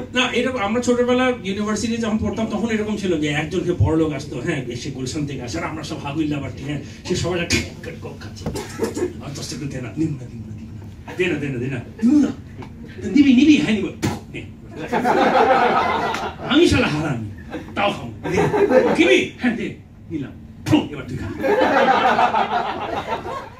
না এরকম আমরা ছোটবেলা ইউনিভার্সিটি যখন পড়তাম তখন এরকম ছিল যে একজনকে বড় লোক আসতো, হ্যাঁ সে গুলশান থেকে আসে, আর আমরা সব হাগুল্লা পারছি, হ্যাঁ সে সবাই খাচ্ছে, আর দশ টাকা দে না, নিন না, দিন না, দিন না, দে না, দে না, দে না, না নিবি, নিবি, হ্যাঁ নিব, আমি শালা হারামি, তাও খাবো, দিবি, হ্যাঁ দে, নিলাম, এবার তুই খা।